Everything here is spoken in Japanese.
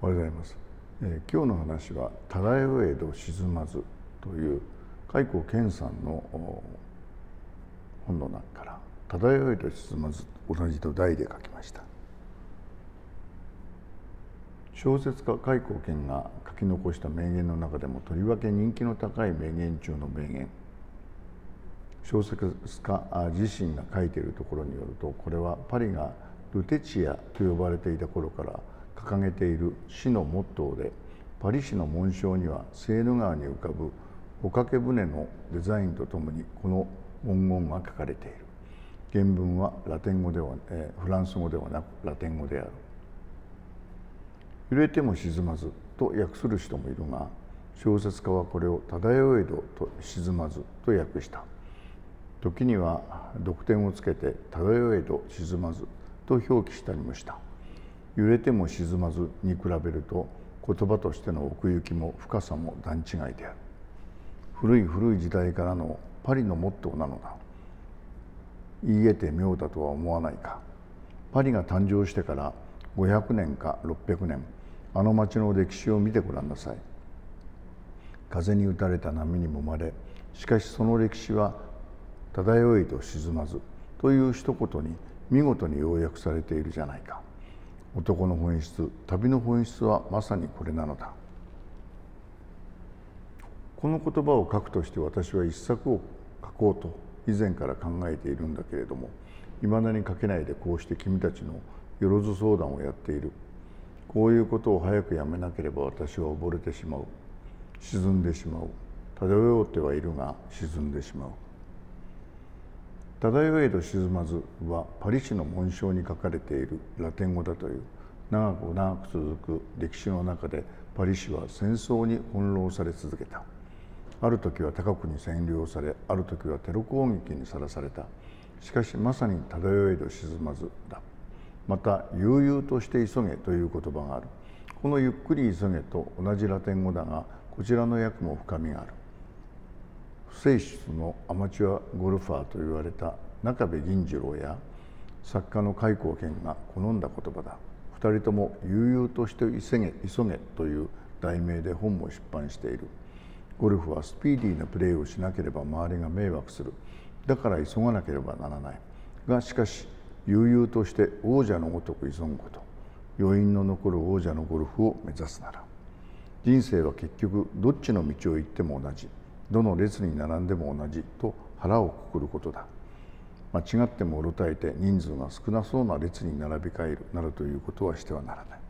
おはようございます。今日の話は「漂えど沈まず」という開高健さんの本の中から「漂えど沈まず」同じと題で書きました。小説家開高健が書き残した名言の中でもとりわけ人気の高い名言中の名言。小説家自身が書いているところによると、これはパリがルテチアと呼ばれていた頃から掲げている市のモットーで、パリ市の紋章にはセーヌ川に浮かぶ帆掛け船のデザインとともにこの文言が書かれている。原文はフランス語ではなくラテン語である。揺れても沈まずと訳する人もいるが、小説家はこれを漂えどと沈まずと訳した。時には読点をつけて漂えど沈まずと表記したりもした。揺れても沈まずに比べると言葉としての奥行きも深さも段違いである。古い時代からのパリのモットーなのだ。言い得て妙だとは思わないか。パリが誕生してから500年か600年、あの町の歴史を見てごらんなさい。風に打たれた波に揉まれ、しかしその歴史は漂いと沈まずという一言に見事に要約されているじゃないか。男の本質、旅の本質はまさにこれなのだ。この言葉を書くとして私は一作を書こうと以前から考えているんだけれども、いまだに書けないでこうして君たちのよろず相談をやっている。こういうことを早くやめなければ私は溺れてしまう。沈んでしまう。漂ってはいるが沈んでしまう。漂えど沈まずはパリ市の紋章に書かれているラテン語だという。長く続く歴史の中でパリ市は戦争に翻弄され続けた。ある時は他国に占領され、ある時はテロ攻撃にさらされた。しかしまさに漂えど沈まずだ。また悠々として急げという言葉がある。このゆっくり急げと同じラテン語だが、こちらの訳も深みがある。不世出のアマチュアゴルファーと言われた中部銀次郎や作家の開高健が好んだ言葉だ。二人とも悠々として急げという題名で本も出版している。ゴルフはスピーディーなプレーをしなければ周りが迷惑する。だから急がなければならない。がしかし悠々として王者のごとく急ぐこと。余韻の残る王者のゴルフを目指すなら。人生は結局どっちの道を行っても同じ。どの列に並んでも同じと腹をくくることだ。間違ってもうろたえて人数が少なそうな列に並び替えるなどということはしてはならない。